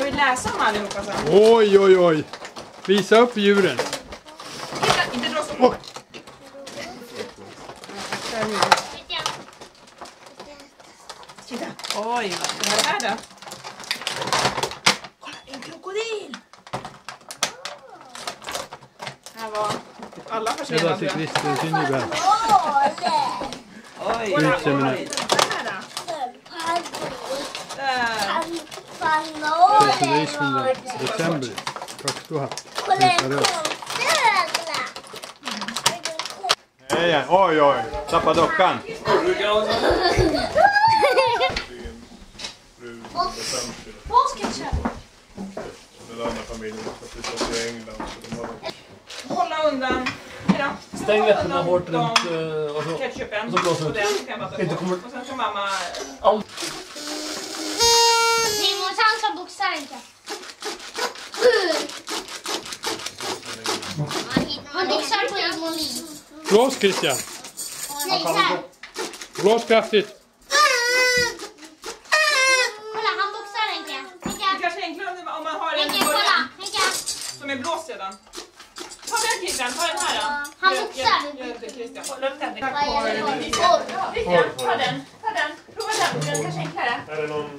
Ska vi läsa om allihopa sen? Oj, oj, oj. Visa upp djuren. Titta, inte dra så hårt. Titta. Oj, vad är det här då? Kolla, en krokodil! Här var alla Rädda sig Christer Synnerberg. Oj, Utseende. Presentation december 2000. Hej, oj, oj. Tappa dockan. Hålla undan. Stäng läpparna hårt runt och så Ketchupen. och så blåser ut. Inte kommer... Och sen ska mamma... Simons han boxar inte. Han boxar på en molin. Blås Christian. Nej, här. Blås kraftigt. Kolla, han boxar Henke. Det kanske är enklare om man har en Henke, kolla. Henke. som är blåst sedan. Ta den Christian, ta den här då. Han boxar. Gör det Christian. Håll upp den. Vad är det för? Christian, ta den. Ta den. Prova den. Den kanske är enklare. Är det någon...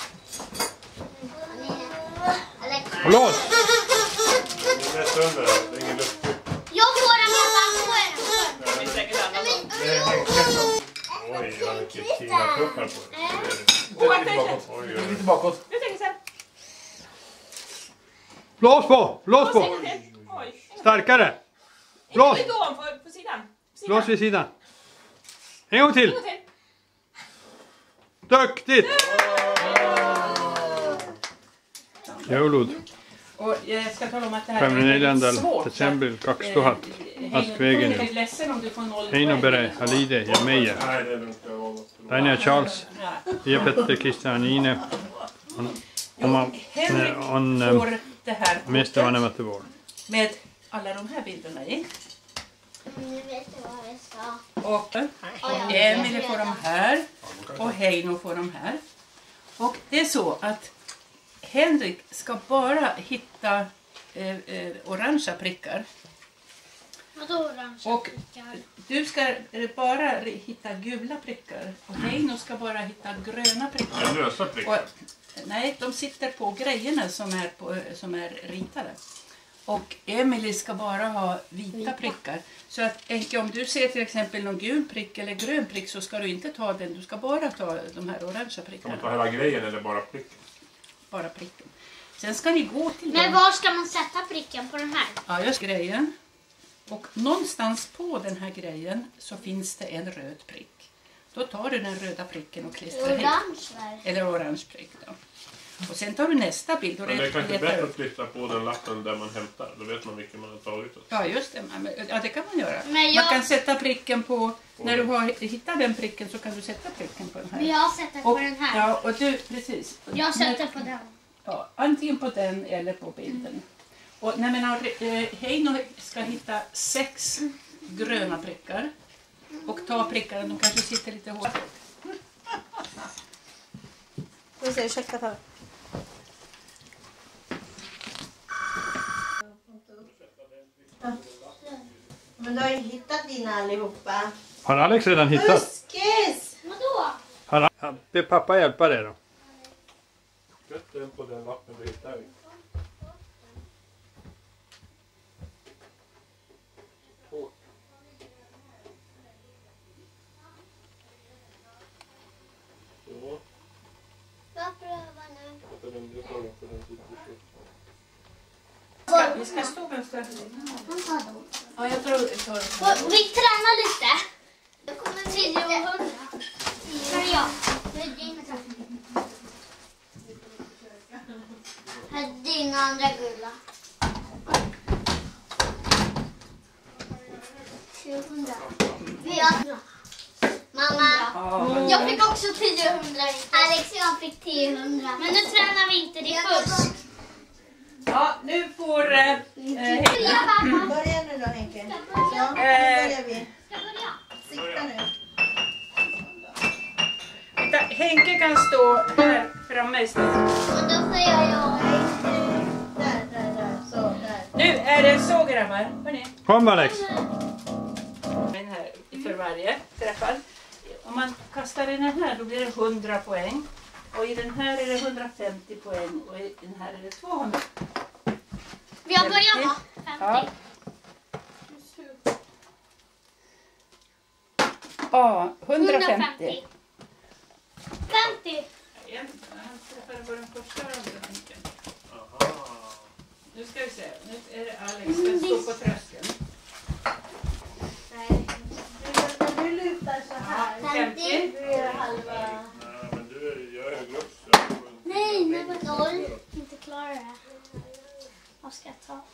Blås. Det är sönder, det är ingen lufttryck. Jag får den pappa. Det är säkert alla. Det är Henke. Oj, jag har vilket kina-tuppar på det. Lite bakåt. Nu tänker sen. Blås på. Blås på. Oj. Starkare. Blås. Lite ovanför på sidan. Blås vid sidan. En gång till. En gång till. Duktigt. Joulud. Och jag ska tala om att det här Femminellandal svårt. december 2000. Askvägen nu. Heino Bere, Halide ja Meijer. Nej, det brukar vara. Tanja Charles. Ja Petter Kristianine. On får det här mest vanemat vår. med alla de här bilderna i. Nu vet jag vad jag ska. Och Emily får de här. Och Heino får de här. Och det är så att Henrik ska bara hitta orangea prickar. Vadå orange? Och du ska bara hitta gula prickar. Och Heino ska bara hitta gröna prickar. Lösa prickar. Och, nej, de sitter på grejerna som är ritade. Och Emily ska bara ha vita prickar. Så att Enke, om du ser till exempel någon gul prick eller grön prick så ska du inte ta den. Du ska bara ta de här orangea prickarna. Ska man ta hela grejen eller bara pricken? Bara pricken. Sen ska ni gå till Men var ska man sätta pricken på den här? ja, just grejen. Och någonstans på den här grejen så finns det en röd prick. Då tar du den röda pricken och klistrar hit. Orange. Eller orange prick då. Och sen tar du nästa bild. Och Men det är kanske bättre att klistra på den lappen där man hämtar. Då vet man vilken man har tagit. Ja, just det. Ja, det kan man göra. Men Man kan sätta pricken på... När du har hittat den pricken så kan du sätta pricken på den här. Jag sätter på den här. Ja, och du, precis. Jag sätter på den. Ja, antingen på den eller på bilden. Och när man har, Heino ska hitta 6 gröna prickar. Och ta prickarna, de kanske sitter lite hårt. Får vi se, ursäkta för. Men du har ju hittat dina allihopa. Har Alex redan hittat? Buskis! Vadå? Be pappa hjälpa dig då. Sätt den på den lappen vi hittar. Hårt. Så. Jag prövar nu. Jag tar den för den sitter så. Vi ska stå en stund. Han tar dem. Ja, jag tror Vi tränar lite. Jag kommer 10 och 100. Här är jag. Här är dina andra gula. 700. Mamma, jag fick också 10 och 100. Alex, jag fick 10 och 100. Men nu tränar vi inte, det är fusk. Ja, nu får... Börja nu då Henke. Så, nu börjar vi. Sikta nu. Henke kan stå här framme istället. Och då får jag grabbar, hörni. Kom Alex. Den här för varje träffad. Om man kastar i den här då blir det 100 poäng. Och i den här är det 150 poäng. Och i den här är det 200. Vi har börjat va? 50. Ja. Ja, 150. 50. Han träffade på den första rundan. Nu ska vi se. Nu är det Alex som står på tröskeln. Du lutar så här. 50. Du är halva. Nej, men jag är högre upp. Nej, nu var 0. Inte klara det. Vad ska jag ta?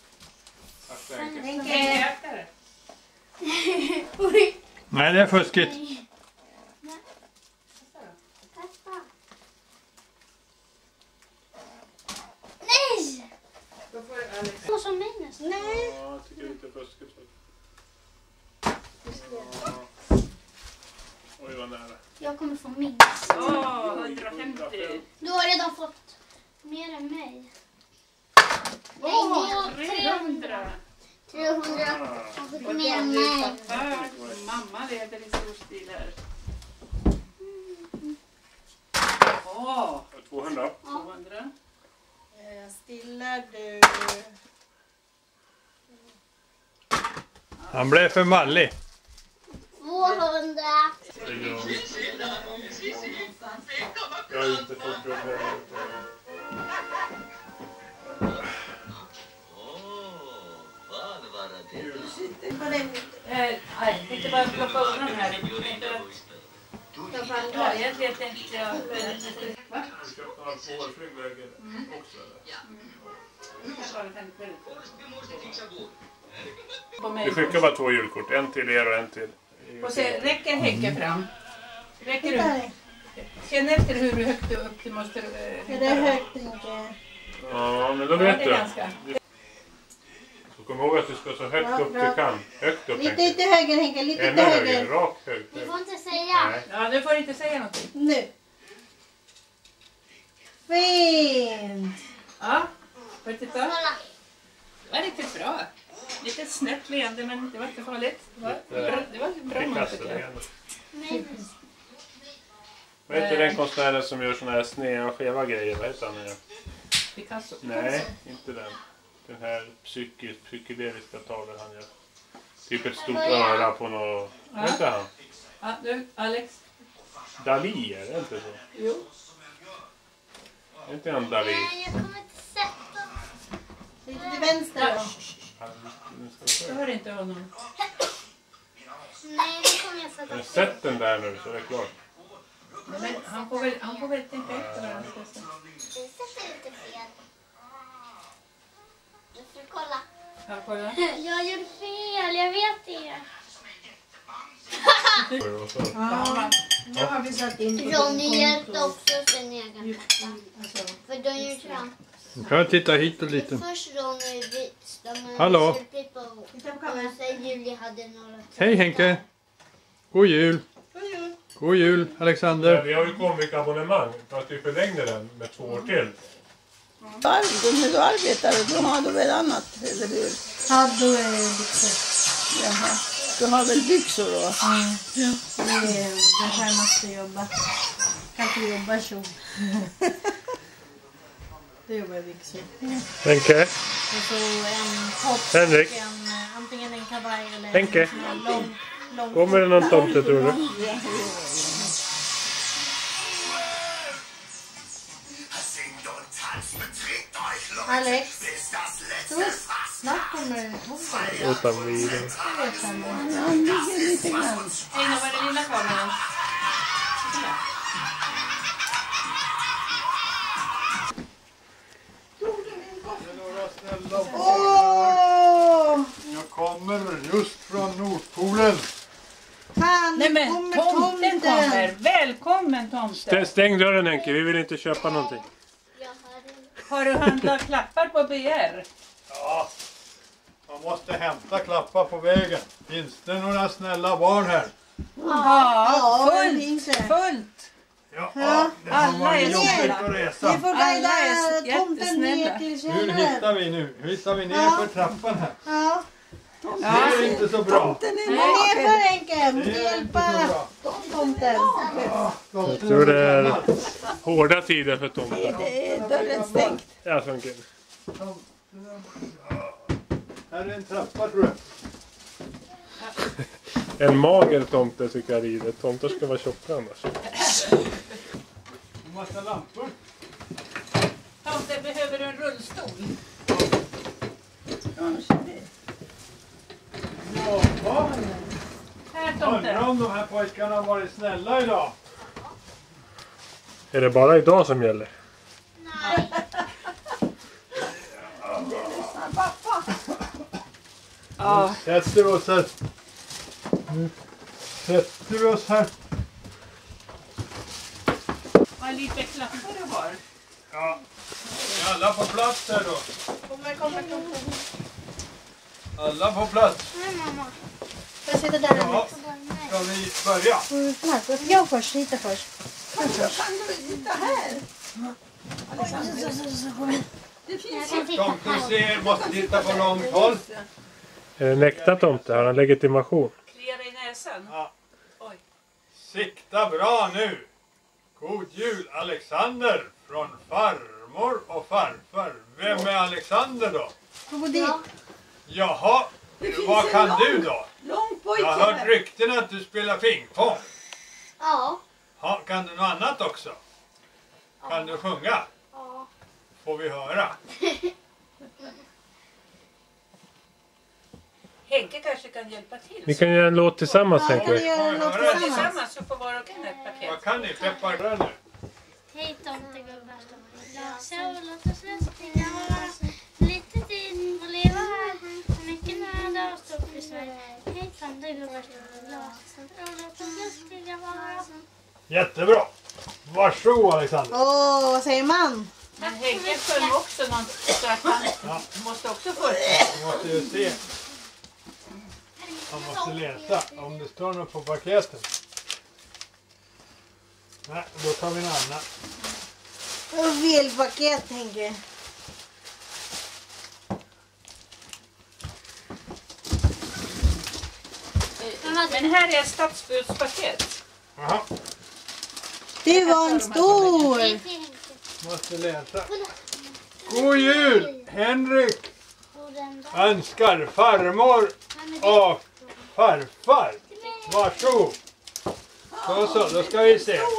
Henke. Nej, det är fuskigt. Nej! Då får Alex. Vad som minus? Nej. Ja, jag tycker det är lite fuskigt. Oj, vad nära. Jag kommer få minus. 150. Du har redan fått mer än mig. 300. 300 har fått mer än mig. Mamma leder i stor stil här. 200. 200. Stillar du. Han blev för mallig. 200. Jag har inte fått jobb här. Sitter på den. Jag tänkte bara plocka undan här. Ja, egentligen tänkte jag... Va? Du köpte alkoholflygläger också eller? Vi skickar bara 2 julkort. En till er och en till. Och se, räcker Henke fram? Räcker du? Känn efter hur högt upp du måste... Är det högt Henke? Ja, men då vet det du. är ganska. Så kom ihåg att du ska så högt upp du kan. Högt upp Lite Henke. höger Henke, lite Ännu högre, höger. rakt högt. Du får inte säga. Nej. Ja, nu får du inte säga någonting. Nu. Fint. Ja, får du titta? Kolla. Det var riktigt bra. Lite snett leende men det var inte farligt. Det var bra Det mat kastar tycker det jag. igen. Minus. Vad heter den konstnären som gör såna här sneda och skeva grejer? Vad heter han nu? Picasso. Nej, inte den. Den här psykedeliska tavlan han gör. Typ ett stort öra på något... Vad heter han? Ja, du Alex. Dalí, är det inte så? Jo. Är inte han Dalí? Nej, jag kommer inte sätta. Lite till vänster då. Jag hör inte honom. Nej, det kommer jag sätta. Men sätt den där nu så är det klart. Men han får väl tänka efter vad han ska säga. Du sätter lite fel. Du får kolla. Ja, kolla. Jag gjorde fel, jag vet det. Ja, nu har vi satt in på Ronny hjälpte också sin egen. Alltså, För då gjorde han. Nu kan jag titta hit och lite. Först Ronny visste. Hallå? titta på kameran. Och sen Julie hade några. Hej Henke. God jul. God jul Alexander. Vi har ju kommit abonnemang för att vi förlängde den med 2 år till. När du arbetar, då har du väl annat, eller hur? Ja, då är det byxor. Jaha. Du har väl byxor då? Ja. Det här måste jobba. Kan inte jobba så. Det jobbar i byxor. Henke. Och så en topp. Henrik. Antingen en kavaj eller Henke. en lång. Kommer det någon tomte tror du? Alex. Så, snart kommer tomten. Utan vidare. Han ligger lite grann. Einar, var är den lilla kameran? Åh! Jag kommer just från Nordpolen. Fan, Nej nu men kommer tomten kommer. Välkommen tomten. Stäng dörren Henke, vi vill inte köpa någonting. Jag hade. Har du handlat klappar på BR? Ja, man måste hämta klappar på vägen. Finns det några snälla barn här? Ja, det fullt. finns det. Fullt. Ja, Ja, det har alla varit är jobbigt snälla. att Vi resa. får Alla guida är tomten ner jättesnälla. till Hur hittar vi nu? Hur hittar vi ner för trappan här? Ja. Det är inte så bra. Nerför Henke. Hjälpa tomten. Jag tror det är hårda tider för tomten. Det är dörren stängt. Ja, funkar. Här är en trappa tror jag. En mager tomte tycker jag rider. Tomtar ska vara tjocka annars. En massa lampor. Tomte, behöver du en rullstol? Kanske det. Jaha. Här tomte. Undrar om de här pojkarna har varit snälla idag. Är det bara idag som gäller? Nej. Ja. Sätter vi oss här. Nu sätter vi oss här. Vad lite klappar du har. Ja. Är alla på plats här då? Kommer. Alla på plats. Nej, mamma. Får jag sitta där? Ja. Ska vi börja? Jag först. Sitta först. Kan du sitta här? Det finns ju. Tomten ser, måste titta på långt håll. Är det en äkta tomte? Har han legitimation? Kliar i näsan. Ja. Oj. Sikta bra nu. God jul Alexander från farmor och farfar. Vem är Alexander då? Gå dit. Jaha, vad kan du då? Lång Jag har hört pojke. rykten att du spelar pingpong. Ja. Ja, kan du något annat också? Kan du sjunga? Ja. Får vi höra? Henke kanske kan hjälpa till. Ni kan göra en låt tillsammans, Ja, tänker vi vi. gör en låt tillsammans. Tillsammans så får var och en ett paket. Vad kan ni? Peppar där nu. Hej tomtegubbar, glasa och låt oss röstiga vara. Lite tid och leva här, mycket nöda och stopp i Sverige. Hej tomtegubbar, glasa och låt oss röstiga vara. Jättebra. Varsågod Alexander. Vad säger man? Men Henke sjöng också något så att han måste också få Du måste ju se. Man måste läsa om det står något på paketen. Nej, då tar vi något annat. Fel paket, Henke. Men här är ett stadsbudspaket. Jaha, Det var en stor. Hej till Henke. måste läsa. God jul! Henrik God den dag. önskar farmor och farfar. Varsågod. Så, då ska vi se.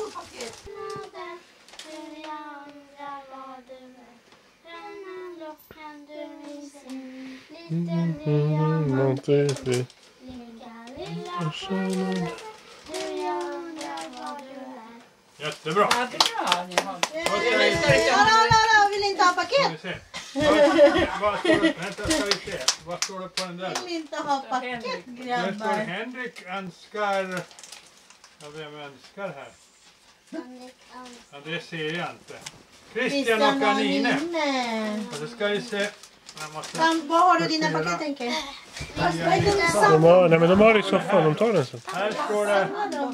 Jättebra. Ja, bra. Ni har. Vill inte ha paket? Ska vi se. Vad står det? Vänta, ska vi se. Vad står det på den där? Vill inte ha paket, Där står grabbar. Henrik önskar... Ja, vem önskar här? Ja, det ser jag inte. Christian och Anine. Och då ska vi se. Jag måste... Vad har du i dina paket, Henke? De har det i soffan. De tar den sen. Här står det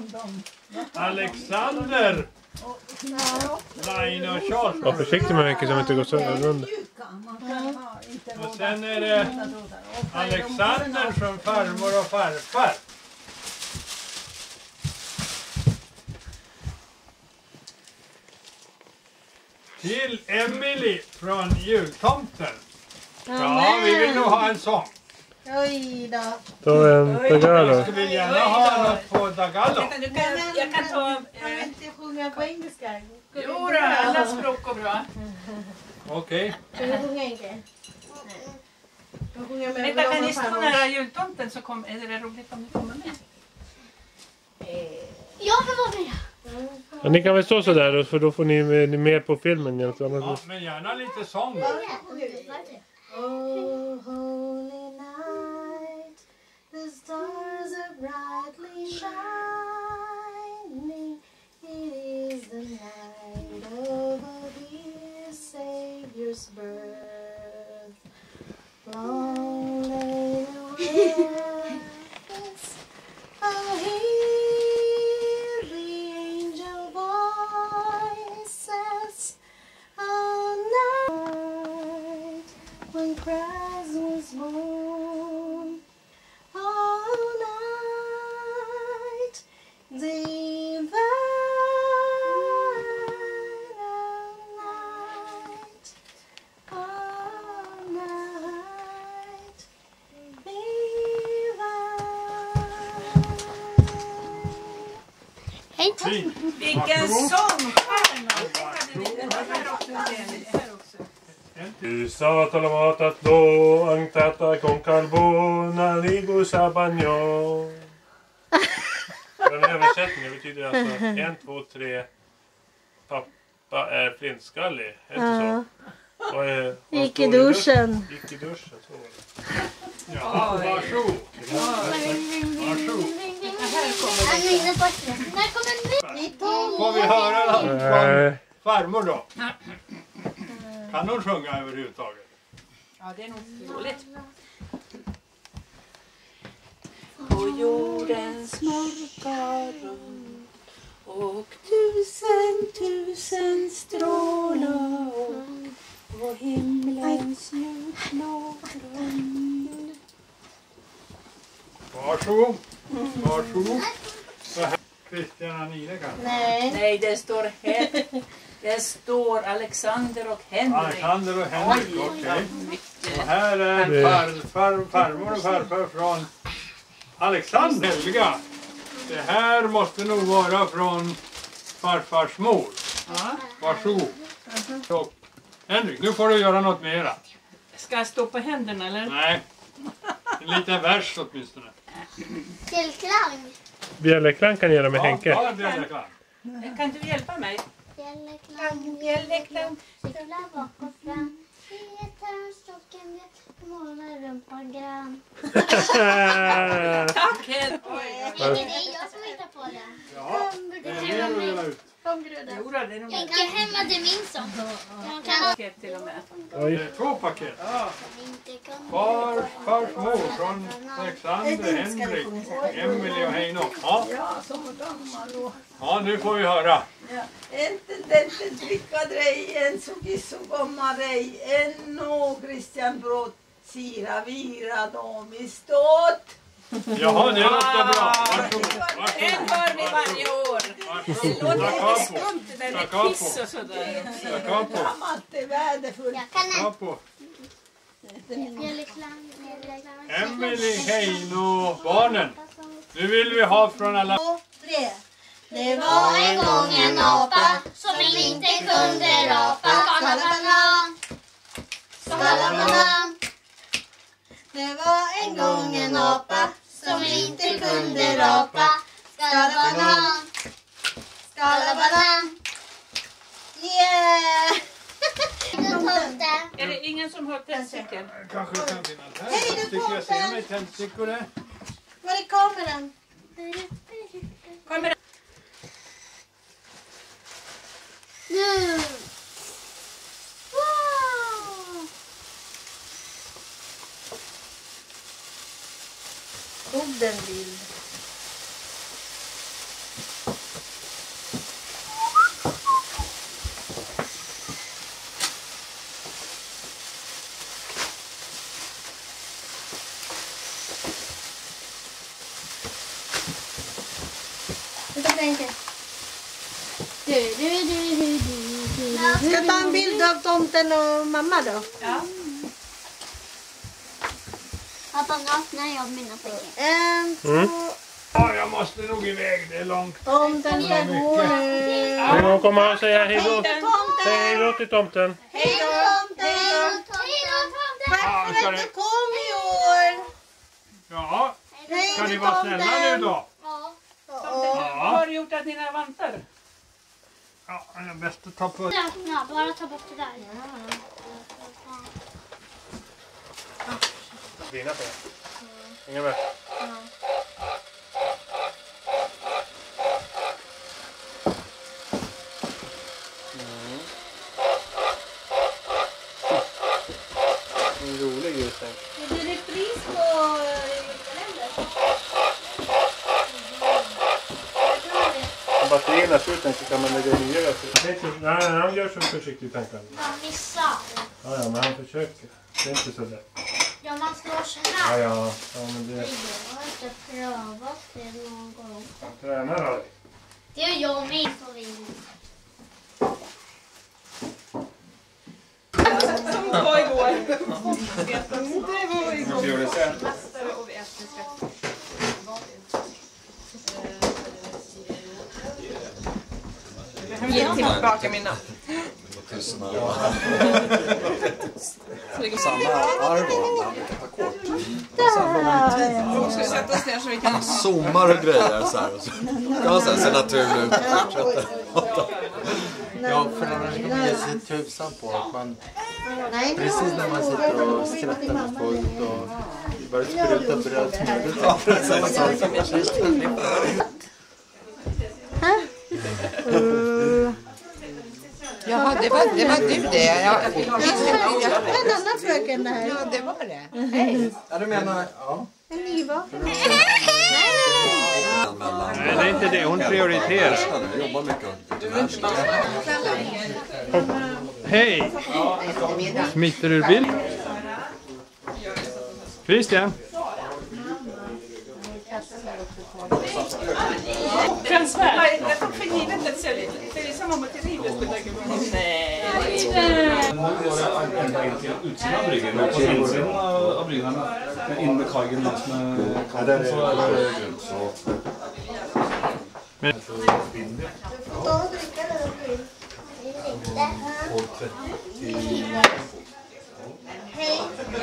Alexander, Laine och Charles. Var försiktig med Henke som inte går sönder. Och sen är det Alexander från farmor och farfar. Till Emily från jultomten. Ja, vi vill nog ha en sång. Oj då. Ta en Tagalog. Jag skulle gärna ha något på Tagalog. Jag kan ta... Kan vi inte sjunga på engelska? Jo då, alla språk går bra. Okej. Ska vi sjunga, Henke? Vänta, kan ni stå nära jultomten så är det roligt om ni kommer med. Jag vill vara med. Ja, ni kan väl stå så där för då får ni med på filmen. Ja, men gärna lite sång då. Oh, holy night, the stars are brightly shining. It is the night of our dear Savior's birth. Long lay the words, oh, hear the angel voices, oh, night. Christ was born. All night, divine night, all night, divine. Hej. Fint. Vilken sångstjärna! Isa talamatat do ang tata kong kalbo naligo sa banyo. Den översättningen betyder alltså 1, 2, 3. Pappa är flintskallig. Är det inte så? Och Gick i duschen. Gick i duschen, så var det. Ja, varsågod. Varsågod. Han är inne på det. När kommer ni? Får vi höra från farmor då? Kan hon sjunga överhuvudtaget? Ja, det är nog dåligt. På jordens mörka rum och tusen strålar på himlens ljusblå grund. Varsågod. Varsågod. Så här. Christian Anine kanske? Nej, det står det står Alexander och Henrik. Alexander och Henrik, okej. Och här är farmor och farfar från Alexander. Helga. Det här måste nog vara från farfars mor. Ja. Varsågod. Och Henrik, nu får du göra något mera. Ska jag stå på händerna eller? Nej, en liten vers åtminstone. Fjällklang. Bjällerklang kan göra med Henke. Ja, bjällerklang. Kan du hjälpa mig? Fjällklang. Bjällerklang. Cykla bak och fram. I ett hörn stod en björn. Målar rumpan grann. Tack Henrik! Det är jag som hittar på den. Ja, det är det du vill ha ut. Jo, det är nog Henke hämmade min sång. Man kan paket till och med. Det är 2 paket. inte kunna. Farfars mor från Alexander, Henrik, Emily och Heino. Ja. Ja, nu får vi höra. Enten tryckad rej, en så gomma rej, en och Christian Brott, sira vira dom i ståt. Jaha, det låter bra. Varsågod. En hör ni varje år. Det låter lite skumt det där med kiss och sådär. Gammalt är värdefullt. Jag kan inte. På. Fjällklang. Emily, Heino, barnen. Nu vill vi ha från alla... 2, 3. Det Var en gång en apa som inte kunde rapa. Skalabanan. Skalabanan. Det var en gång en apa Som inte kunde rapa. Skalabanan. Skalabanan. Yeah! Tomten. Är det ingen som har tändstickor? Kanske kan finnas här. Jag tycker jag ser mig tändstickor där. Var är kameran? Kommer det? Nu. Wow. Tog den bild. Ska jag ta en bild av tomten och mamma då? Ja. Pappa, nu öppnar jag mina paket. 1, 2. Ja, jag måste nog iväg. Det är långt. Tomten ska gå nu. Nu kommer han säga hej då. Tomten! Säg hej då till tomten. Hej då tomten! Tack för att du kom i år. Ja, Hej ska ni då, vara snälla nu då? Vad har du gjort att dina vantar? Ja, det är bäst att ta på... Öppna, bara ta bort det där. Dina pengar. Inga med. En rolig ljusning. Det blir repris på kalendern. Om batterierna är slut så kan man lägga nya. Nej, han gör så försiktigt tankar. Han missar. Ja, men han försöker. Det är inte så lätt. Ja, man slår så här. Ja, men det... Jag har inte prövat det någon gång. Träna då. Det gör jag med så vill. Som det var igår. Vi gör det sen. Ge tillbaka mina. Samma arv och namn kan ta kort. Ska vi sätta oss ner så vi kan... Zoomar och grejer så här. Och så kan man sen se naturligt ut och fortsätta. Ja, för när man ger sig tusan på att man... Precis när man sitter och skrattar med folk och bara sprutar brödsmjölet. Ja, precis. Jaha, det var du det. Ja. En annan fröken här. Ja, det var det. Ja, du menar... Ja. En nyvaken. Nej, det är inte det. Hon prioriterar. Jag jobbar mycket. Hej! Smittar ur bild. Christian. Nej, jag tog för givet att se lite. Det är samma material. Nej. Ända in till utsidan av bryggen, men på insidan av bryggen, in med kajen längs med kanten, så är det grönt. Ta och dricka det du vill. Hej.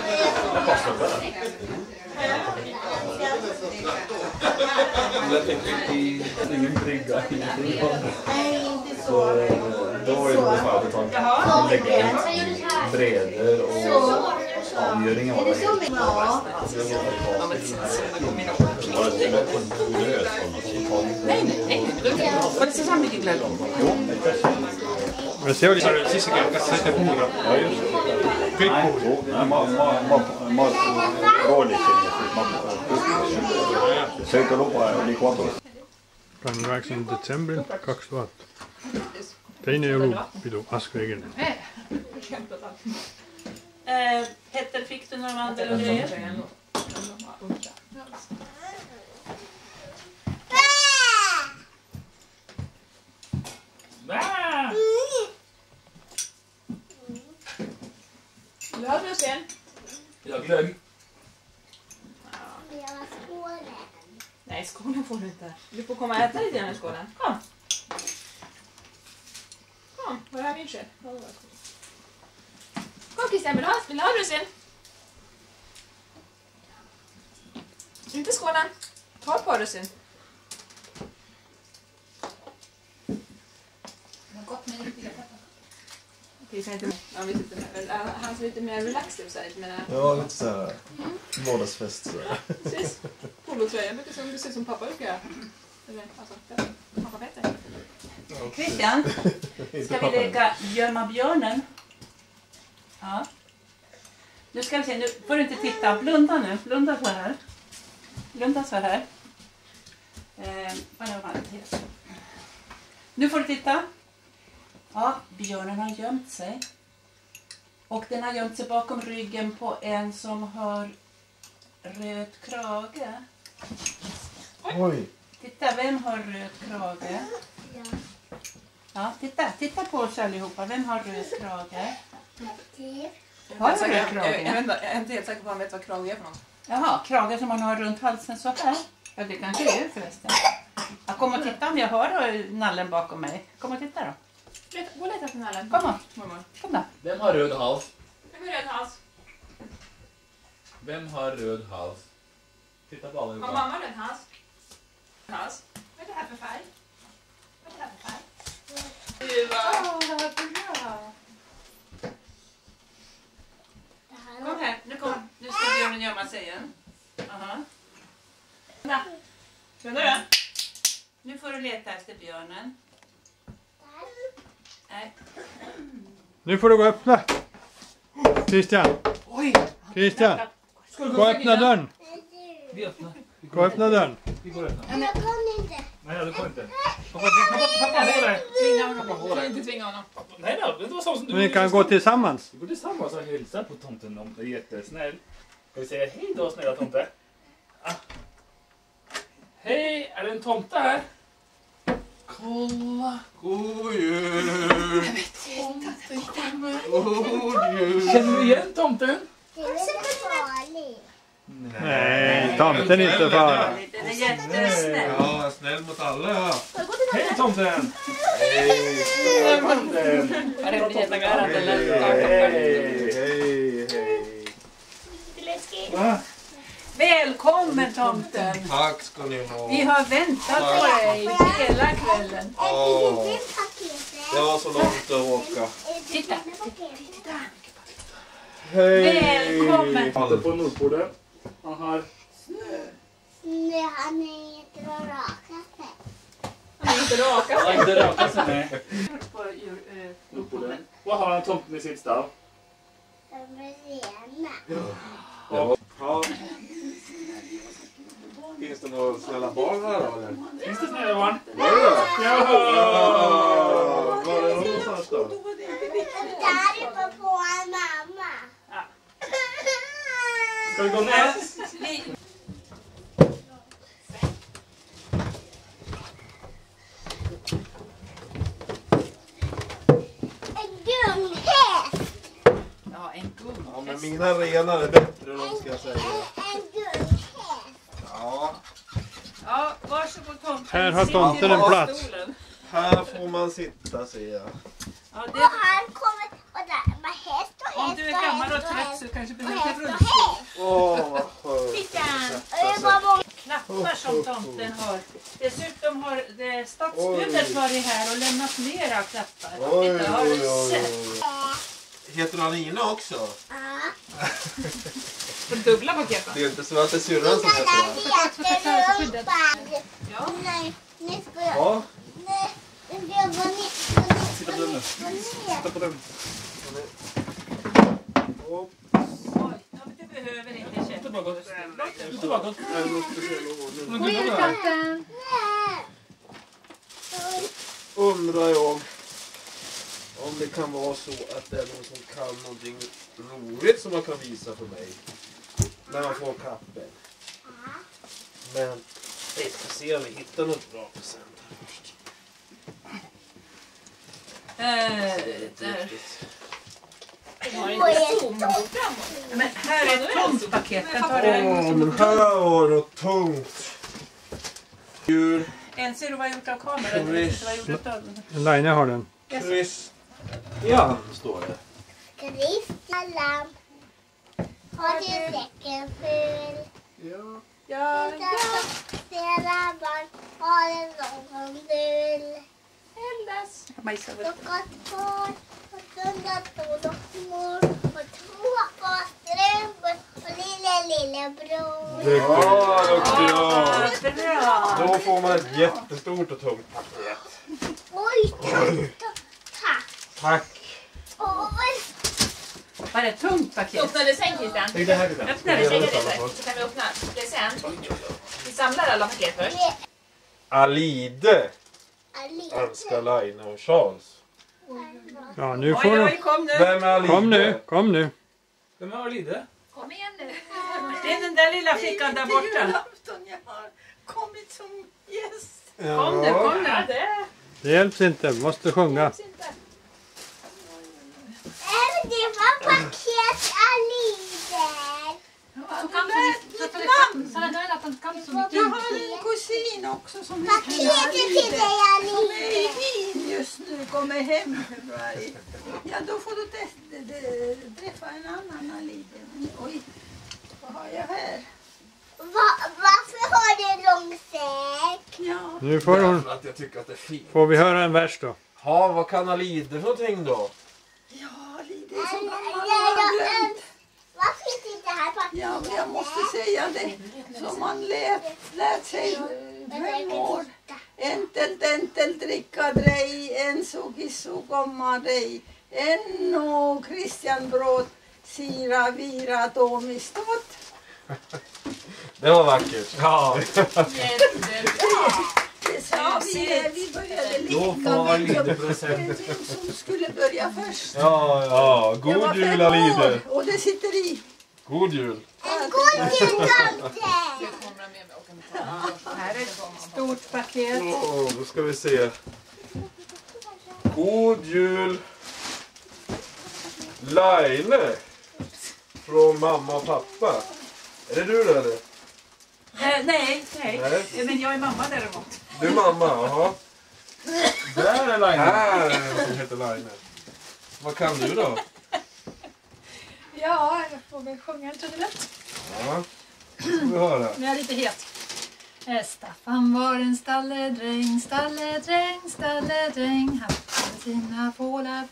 Jag tänkte ingen brygga. Nej, inte så. Då är det ungefär att lägga breder och avgöringen var det helt. Ja. Var det så mycket glögg? Men se vad det är. Sista gången jag sätter på då. Ja, just det. Skicka på. Man går lite söker loppa likvator. Kanvaaksen december 2000. Teine joulupidu Askvägen. Petter, fick du några mandel och grejer? Du har du sen. Jag glögg. Nej, skålen får du inte. Du får komma och äta lite grann i skålen. Kom. Kom, var är min sked? Kom Christian, vill du ha russin? Inte skålen. Ta ett par russin. Han ser lite mer relaxed ut. Ja, lite så här vardagsfest. Precis. Polotröja brukar se ut som pappa brukar göra. Eller alltså, pappa Petter. Christian, ska vi leka gömma björnen? Ja. Nu ska vi se, nu får du inte titta. Blunda nu, blunda så här. Blunda så här. Nu får du titta. Ja, björnen har gömt sig. Och den har gömt sig bakom ryggen på en som har röd krage. Oj! Titta, vem har röd krage? Ja, titta på oss allihopa. Vem har röd krage? Har du röd krage? Jag är inte helt säker på att han vet vad krage är för något. Jaha, krage som man har runt halsen så här. Ja, det kanske är förresten. Jag kommer och titta om jag har nallen bakom mig. Kom och titta då. Gå och leta efter nallen. Kom då. Mormor. Kom då. Vem har röd hals? Vem har röd hals? Vem har röd hals? Titta på alla. Har mamma röd hals? Hals? Vad är det här för färg? Vad är det här för färg? Kom här, nu ska björnen gömma sig igen. Aha. Känner du? Nu får du leta efter björnen. Nej. Nu får du gå och öppna. Christian. Christian. Gå och öppna dörren. Vi öppnar. Gå och öppna dörren. Vi går och öppnar. Jag kan inte. Nej, det går inte. Pappa håll dig. Tvinga honom. Inte tvinga honom. Nej då, det var så som du... Vi kan gå tillsammans. Vi går tillsammans och hälsa på tomten om det är jättesnäll. Ska vi säga hej då, snälla tomte? Ah. Hej, är det en tomte här? Kolla. God jul! God jul! Känner du igen tomten? Det är farligt. Nej, tomten är inte farlig. Den är jättesnäll. Ja, snäll mot alla. Ja. Hej tomten! Hej! Tomten! Är det jättegärande eller? Hej, hej, hej. Det är läskigt. Va? Välkommen tomten. Tack ska ni ha. Vi har väntat på dig hela kvällen. Åh, det var så långt att åka. Titta. Hej! Välkommen. Tomten på Nordpolen. Han har... Nej, han är inte raka sig. Han är inte raka. Han har inte rakat sig med. På Nordpolen. Vad har han tomten i sitt stall? De är rena. Ja. Finns det några snälla barn här då, eller? Finns det snälla barn? Ja! Var är de någonstans då? Där uppe på en mamma. Ska vi gå ner? En gunghäst. Ja, en gung. Ja, men mina renar är bättre då, ska jag säga. En gunghäst. Ja, Ja, varsågod tomten. Här har tomten en plats. här får man sitta, ser jag. Ja, Och det, här kommer, och där med häst och häst om du är gammal och häst trött så kanske och behöver häst en och rullstol. häst. Åh, vad skönt. Titta. Och det var många. Knappar som tomten har. Dessutom har det stadsbudet varit här och lämnat mera knappar. Oj, Titta, har oj, du oj, sett? oj. Heter han Ina också? Ja. För dubbla paketen. Det är inte så att det är syrran som heter han. Jätterumpan. Nej, nu ska jag. Ja, Nej, nu ska jag gå ner. Sitta på den. Sitta på den. och Oj, ja, men du behöver inte Det är känna. bara gott. Det är bara gott. är det något speciellt ordning? Vad är det tomten? Undrar jag om det kan vara så att det är någon som kan någonting roligt som man kan visa för mig när man får kappen. Men vi ska se om vi hittar något bra present först. Där. Har inte zoom-bord framåt. Men här är ett tomt paket. Jag tar det. Men här var det tungt. Djur, En ser du vad jag gjort av kameran? Du vet inte vad jag gjort av den. Line har den. Christian står det. Kristalam. Har du säcken full? Ja. Ja, Flera barn har en lång dull. Endast. majsa. Och ett par och sunda stol och mor och två par strumpor och lillebror. Ja, duktig jag. Bra. Då får man ett jättestort och tungt paket. Oj, tack. Tack. Oj. Var det ett tungt paket? Öppna det sen Christian. Lägg det här lite. Öppna det. Lägg det lite. Så kan vi öppna det sen. Vi samlar alla paket först. Alide Alida. önskar Laina och Charles. Ja, nu Oj, får oj, de... kom nu. Vem är Alide? Kom nu. Vem har Lide? Kom igen nu. Det är den där lilla flickan där borta. Julafton, jag har kommit som gäst. Kom nu, kom Ja, nu. det Det hjälps inte, måste sjunga. syns inte. Det var paket Alider. Jag har en kusin också som Paketet till dig som är i Alider. Wien just nu, kommer hem i februari. Ja, då får du träffa en annan Alider. Oj, vad har jag här? Varför har du en lång säck? Ja, Nu får hon... För att jag tycker att det är fint. Får vi höra en vers då? Ja, vad kan Alide för någonting då? ja Alider är som mamma har glömt. Varför finns inte här paketet? Ja, men jag måste säga det som man lärt sig 5 år. Entel dricka drej, en sugissu komma drej, en och Christian Brot, sira vira tomistot. Det var vackert. Ja. Jättebra. Det vi började Då får Alide present. som skulle börja först. Ja, god jul Alide. Och det sitter i. God jul. Här är ett stort paket. Då ska vi se. God jul Laine. Från mamma och pappa. Är det du eller? Nej. Men jag är mamma däremot. Du är mamma, jaha. Där är Laine. Här är en som heter Laine. Vad kan du då? Ja, jag får väl sjunga en trudelutt. Ja, ska vi höra. Men jag är lite het. Staffan var en stalledräng, stalledräng, stalledräng. Han hade sina fålar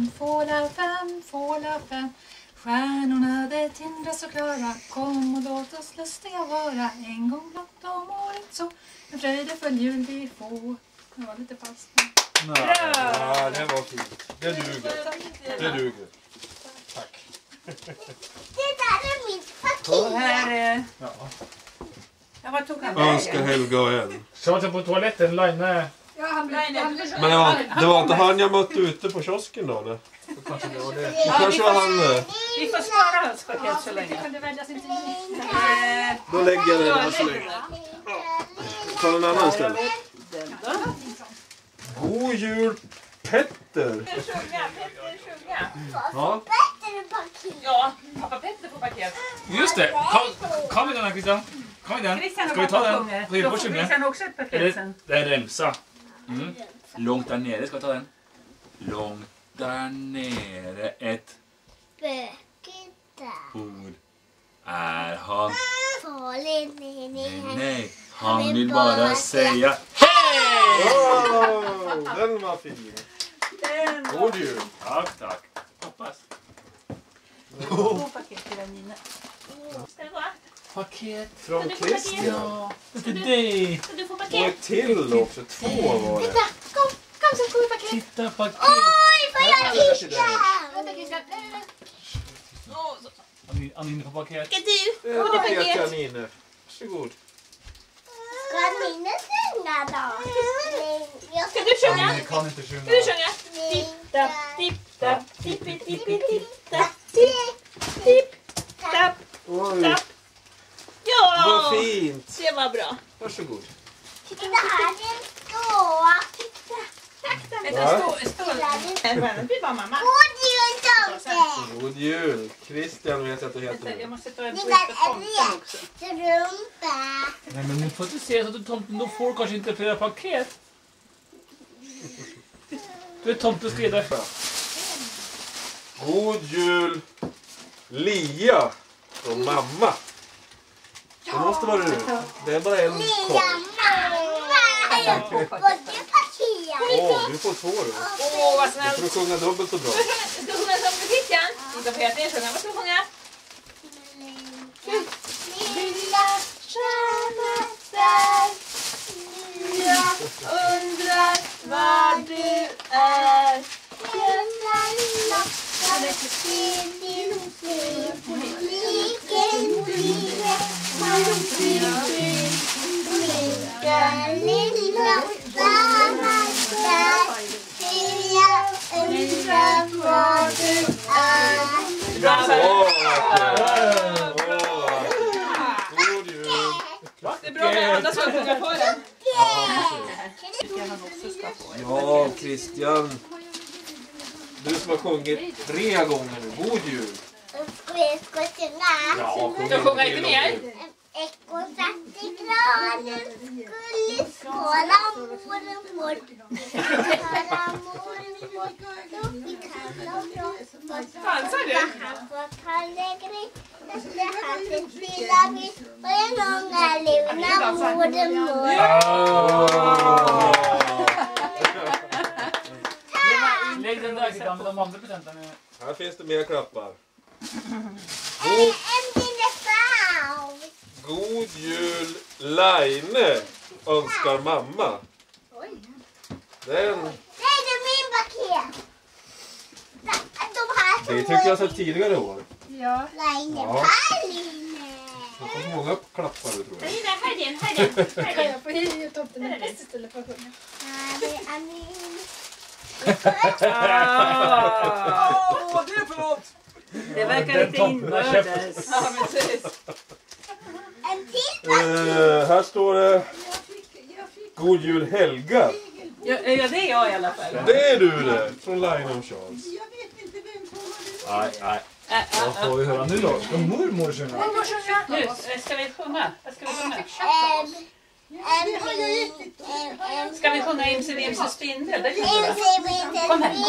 fem. Stjärnorna det tindrar så klara. Kom och låt oss lustiga vara. En gång blott om året så. En fröjdefull jul vi får. Det var lite fast. Nej, ja, det var fint. Det duger. Tack. Det där är mitt paket. Och här är... Ja, vad tog han Önska Helga och en. Sa på toaletten, Laine. Ja, han blev... Men det var inte han jag mötte ute på kiosken då? Eller? Kanske det var det. Kanske var han det. Vi får spara hans paket så länge. Det kunde väljas inte. Då lägger jag den här så länge. Ta en annan istället. God jul Petter. Sjunga. Ja. Ja, pappa Petter får paket. Just det. Kom igen Christian. Kom igen. Ska vi ta den? Då får Christian också ett paket sen. Det är remsa. Långt där nere ska vi ta den. Långt där nere ett ord. Är han? Nej. Han vill bara säga hej! Wow, den var fin. God jul. Tack. Hoppas. Två paket till Nina. Ska det vara? Paket Från Christian. till dig. Ska du få Och paket? ett till också. 2 var det. Kom så får vi paket. Titta paket. Oj, vad jag titta! Vänta, Christian. Anine på paket. Ska du? Ett paket kaniner. Varsågod. Ska Nina sjunga då? Ska du sjunga? Jag kan inte sjunga. Ska du sjunga? Tipp-tapp, tipp-tapp, tippi-tippi-tipp-tapp, tipp-tapp, Oj, tapp. Ja! vad fint. Det var bra. Varsågod. Det här är en skål. Det blir bara mamma. God jul, tomte! God jul. Christian vet jag att du heter nu. Jag måste ta en Det påse där på är tomten också. strumpa. Nej men nu får du se så att tomten då får kanske inte flera paket. Du är tomten ska ge dig. God jul Lia från mamma. Det måste vara du. Det är bara en Lia kvar. mamma. Jag får paket. Du får 2 då. Vad Då snällt. får du sjunga dubbelt så bra. Ska du sjunga som Christian? Inte på Peter, sjunga. Vad ska du sjunga? Lilla stjärna där. Jag undrar var du är. Lilla lockar till din fru. Vilken blir man blir. Lilla lilla stjärna där. Jag undrar var du är. God jul. Det är bra med andra som sjunger på den. Ja, Christian. Du som har sjungit 3 gånger nu. God jul. Ska jag sjunga? Ja, Jag sjunger inte mer. Ekorre satt i granen, skulle skåla mormor. Skåla mormor, då fick han och bra. Fan, sa du? Han får kallegrej, det hade spilla vi och en unga luna mormor. Lägg den där till de andra presenterna. Här finns det mer klappar. En dinosaur. God jul Laine önskar mamma. Den. Det är min paket. De här Det tycker jag sett tidigare år. Ja. Laine Ja. Palline. Det var många klappar tror jag. Kan jag få ge tomten en pist istället för att sjunga? Åh, det är för något! Det verkar lite inbördes. Ja, precis. Här står det God jul Helga. Ja, det är jag i alla fall. Det är du det, från Lionel Charles. Nej. Vad får vi höra nu då? Ska mormor sjunga? Nu, ska vi sjunga? Ska vi sjunga Imse Vimse Spindel? Kom här.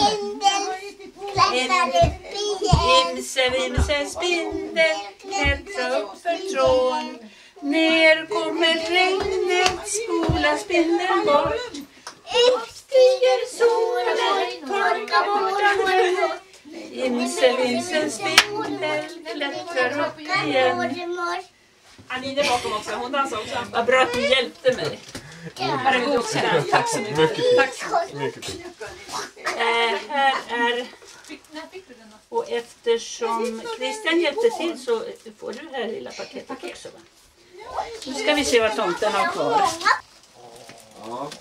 Imse Vimse Spindel klättra upp för trån. Ner kommer regnet, spola spindeln bort. Upp stiger solen, torka bort all. Imse Vimse Spindel klättrar upp igen. Anine bakom också, hon dansar också. Vad bra att du hjälpte mig. Här är godkänd. Tack så mycket. Tack så mycket. Här är... Och eftersom Christian hjälpte till så får du det här lilla paketet också. Va? Nu ska vi se vad tomten har kvar. Ja.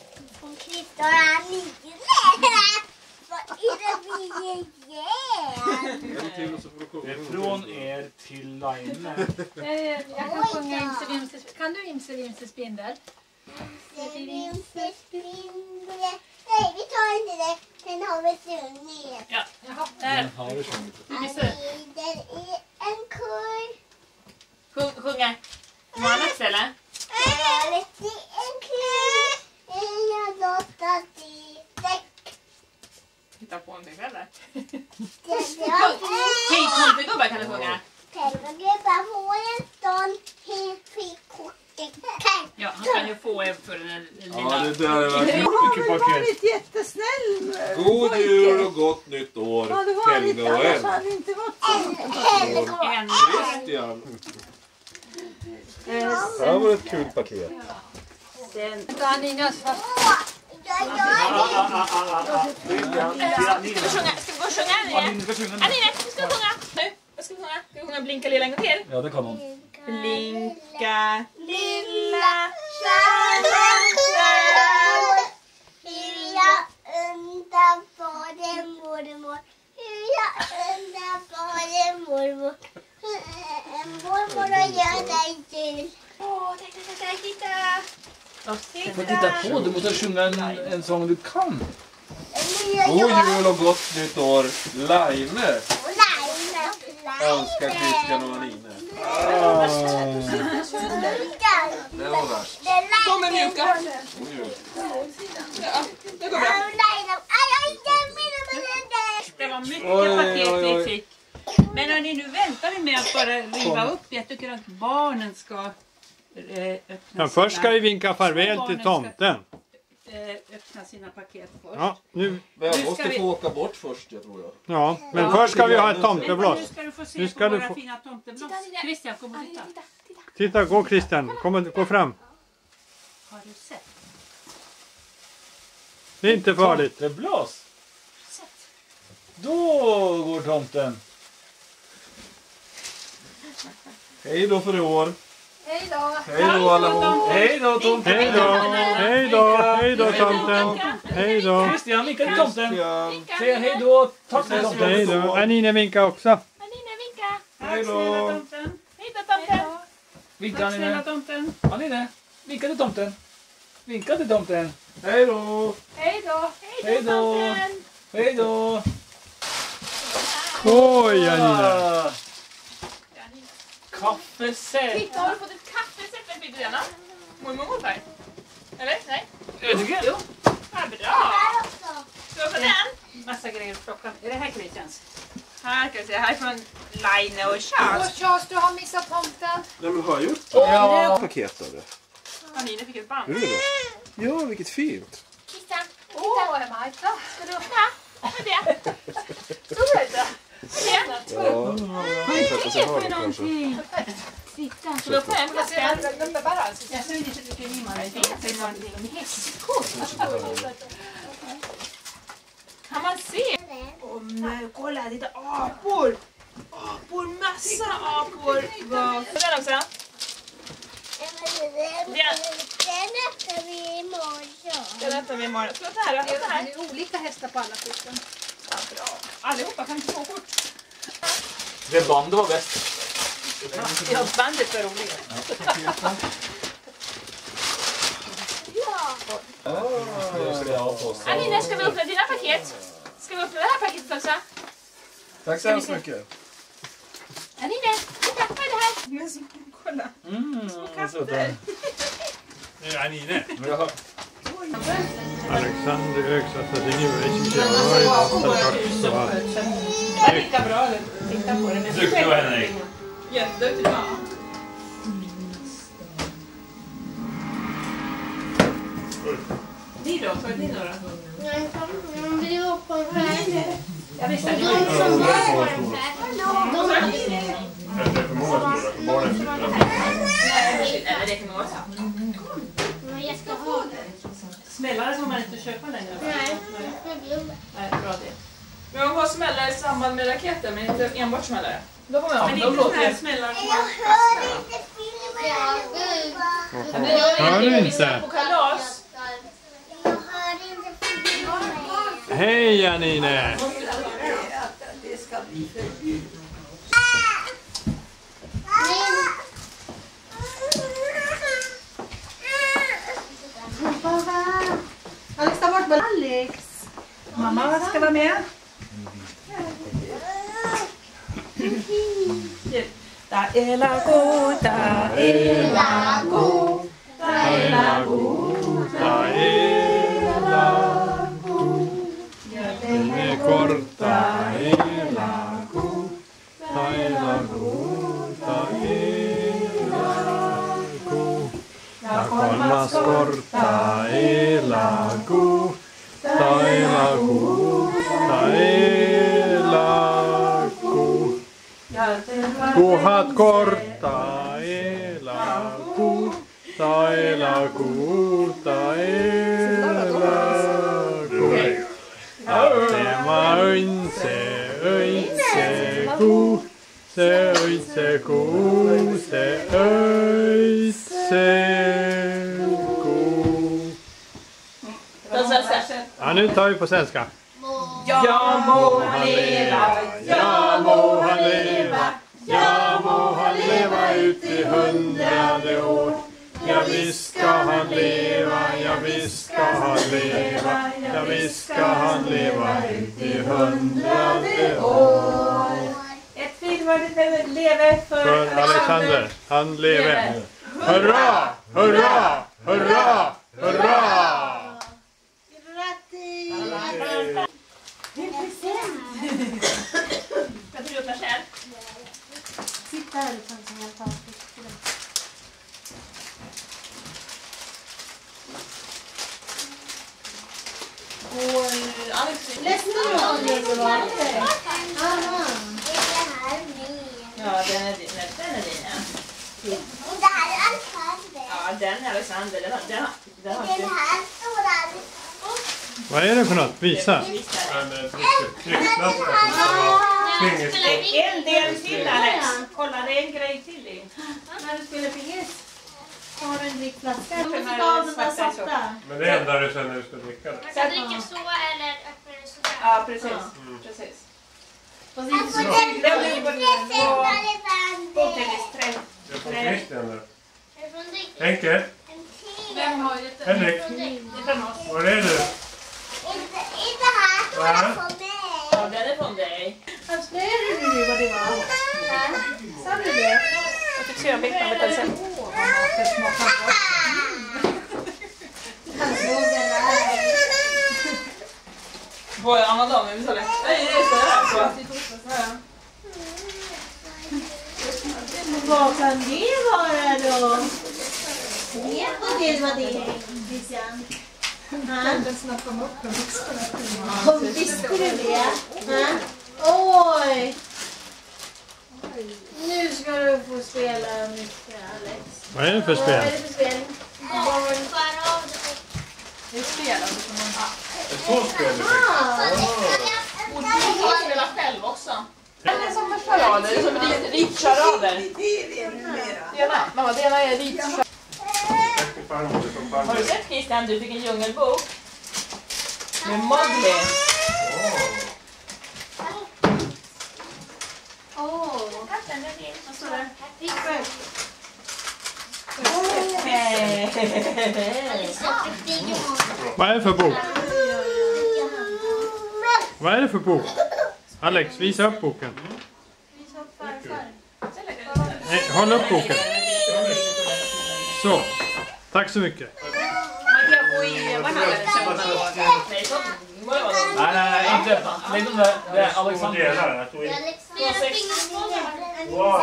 Från er till Laine. Jag kan sjunga Imse Vimse. Kan du Imse Vimse Spindel? Imse Vimse Spindel. Nej, vi tar inte det. Den har vi sjungit. Ja, där. Han rider i en kurv. Sjunga. Något annat ställe? Målet i en kurv. Jag låter i däck. Hitta på en till eller? Hej, tomtegubbar kan du sjunga. Tomtegubbar får en stånd. Fick kortet. Ja, han kan ju få en för den lilla... Ja, det där är verkligen mycket paket. Jättesnäll. God jul och gott nytt år. Helga och en. Christian. Det här var ett kul paket. Sen... Anina, Ska vi gå och sjunga? Anine, du ska sjunga nu. Vad ska vi sjunga? Ska vi sjunga Blinka lilla en gång till? Ja, det kan hon. Blinka lilla hur jag undrar vad det mormor. Hur jag undrar vad det mormor. Mormor och gör dig jul. Titta. Får titta på, du måste sjunga en sång du kan. God jul och gott nytt år. Laine. Önskar Christian och Anine. Det var värst. Kom med mjuka. Ja, det går bra. Det var mycket paket vi fick. Men hörni, nu väntar vi med att bara riva upp. Jag tycker att barnen ska öppna Ja, först ska vi vinka farväl till tomten. Öppna sina paket först. Ja, nu. Jag måste få åka bort först, jag tror jag. Ja, men först ska vi ha ett tomteblås. Nu ska du få se på våra fina tomteblås. Christian, kom och titta. Titta, gå Christian. Gå fram. Har du sett? Det är inte farligt. Tomteblås. Då går tomten. Hej då för i år. Hej då. Hej då alla. Hej då tomten. Hej då. Hej då. Hej då tomten. Hej då. Christian, vinka till tomten. Säg hej då. Tack för tomten. Hej då. Anine vinka också. Anine, vinka. Hej då. Hej då, tomten. Vinka Tack snälla Anine. tomten. Anine, vinka till tomten. Vinka till tomten. Hej då. Hej då. Hej då. Hej då. Oj, Anine. Kaffesätt. Titta, har du fått ett kaffesätt? Vem fick du den då? Mormor och morfar? Eller? Nej? Ödegren. Jo. Ja, bra. Ska vi få den? Massa grejer att plocka. Är det här Christians? Här ska vi se. Här är från Laine och Charles. Charles, du har missat tomten. Nej men har jag gjort Ja. paket av det? Anine fick ett band. Hur är det? Ja, vilket fint. Christian, Åh, Marta. ska du öppna? Vad är det? Tror du inte? Vad är det? Ja. Jag sätter sig här kanske. Titta. Ska du öppna en flaska? Jag ser lite lite rimmare. Kan man se? Kolla, titta apor! Apor, massa apor! Den också? Den öppnar vi imorgon. Den öppnar vi imorgon. Ska ta här då? Det är olika hästar på alla korten. Ja, bra. Allihopa kan inte få kort. Det bandet var bäst. Ja, bandet var roligt. Anina, ska vi öppna dina paket? Ska vi öppna det här paketet också? Tack så hemskt mycket. Anina, titta, vad är det här? Men kolla. Små katter. Det är Anine. Jaha. Alexander Högsatt, det är ju inte jag. Det är lika bra att titta på det. Duktig var Henrik. Jätteduktigt, ja. Ni då? För ni då? Nej, de vill hoppa här. Jag visste De inte. som var på den här. Det är för många stora. Barnen sitter där. Nej, det kan man också. Men jag ska ha den. Smällare som man inte köper längre. Nej, Nej, bra det. Men man får smällare i samband med raketer, men inte enbart smällare. Då får man Men de inte sån låter här ju. smällare som jag man hör inte filmen. Men jag Hör du är inte? på kalas. Jag hör inte filmen. Hej Anine! Det ska bli förbjudet. Alex, ta bort bollen. Alex. Mamma ska vara med. Ta elago, ta elago, ta elago, Ta elago. Den är korta elago. Ta elago, ta elago. La colmas corta elago. Ta elago, ta elago. Kuhat korta elago. Ta elago, ta elago. Tema öinse, öinse, ku. Se öinse, ku. Se öinse, ku. Ja, nu tar vi på svenska. Ja må han leva, Ja må han leva. Ja må han leva ut i 100:e år. Ja visst ska han leva, ja visst ska han leva. Ja visst ska han leva ut i 100:e år. ett filmvardigt leve För Alexander, han lever. Hurra, hurra, hurra, hurra! Ska du öppna själv? Sitt där liksom som jag tar. Alex, Ledsen du om det var. Aha. ja, den är din. Den är din, ja. Och det här är Alexander. Ja, den är Alexander. Den har Den inte... här stora Alexander. Vad är det för något? Visa. En del till Alex. Kolla, det är en grej till i. När du spelar pingis har du en drickflaska. Du Den måste här ta av den där svarta i svarta. Men det ändrar du sen när du ska dricka det. Man kan dricka så eller öppna det sådär. Ja, precis. Precis. Fast Alltså inte så. den Det blir på Alexander. tennisträ. Det är från Christian nu. Är det från dig? Henke, En till. Vem har ju Henrik, det är från oss. var är du? Inte här stora Va? på mig. Ja, den är från dig. Avslöjade du vad det var? Sa du det? Jag fick se en bild med det sen. Han såg den där. Vad är Anna då? Men vi tar det. Nej, det är så här. Vad kan det vara då? Vet vad det var det, Christian? Visste du det? Oj! Nu ska du få spela mycket, Alex. Vad är det för Vad är spel? det för spel? Skär av det. Det är spel. Det är två spel du fick. Och du får spela själv också. Den är som en charader. Det är som ritcharader. Det är det numera. Mamma, det ena är ritcharader. Har du sett Christian? Du fick en djungelbok. Med Mowgli. Vad är det för bok? Vad är det för bok? Alex, visa upp boken. Nej, håll upp boken. Så, tack så mycket. Nej, inte. Lägg dem där. Det är Alexander. Wow.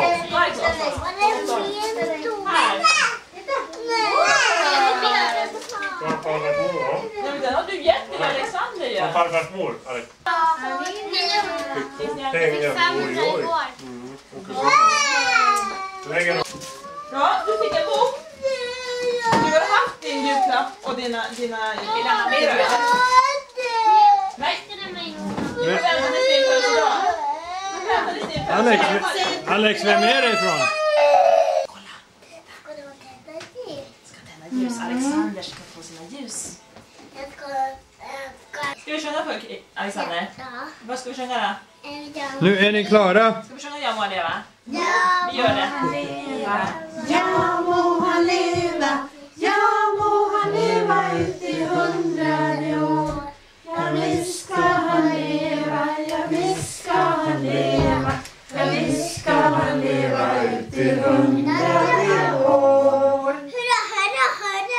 Den har du gett till Alexander ju. Från farfars mor, Alex. Ja, du fick en bok. Du har haft din julklapp och dina medel. Nej. Du väntade sin födelsedag. Alex, vem är det ifrån? Ljus. Alexander ska få sina ljus. Ska vi sjunga för Alexander? Ja. Vad ska vi sjunga då? Nu är ni klara. Ska vi sjunga Ja må han leva? Ja, Vi gör det. Ja må han leva, ja må han leva ut i 100 år. Ja visst ska han leva, ja visst ska han leva, ja visst ska han leva ut i 100 år. Hurra, hurra,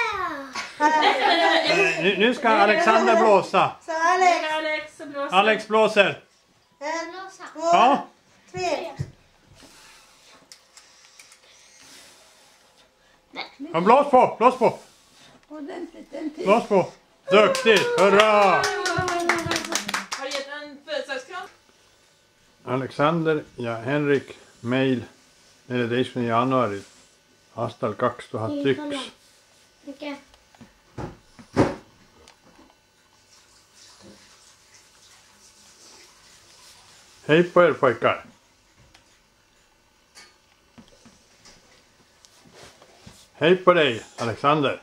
hurra! Nu ska Alexander blåsa. Så Alex, Alex blåser. 1, 2, Ja. 3. Ja, blås på, blås på. Ordentligt en till. Blås på. Duktigt, hurra! Har du gett en födelsedagskram? Alexander ja Henrik meil 14. jaanuaril aastal 2001. Okej. Hej på er pojkar. Hej på dig Alexander.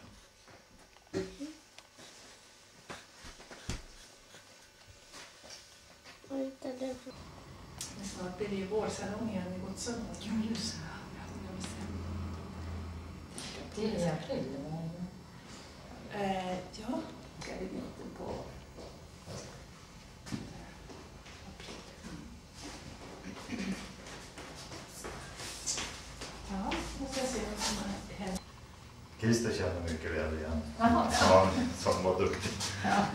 Snart blir det ju vårsalong igen i Gottsunda. Ljus. Det är i april. Ja, ska vi mitten på. Ja, måste jag se vad som har hänt. Christer känner mycket väl igen. Jaha. Ja, som var duktig. Ja.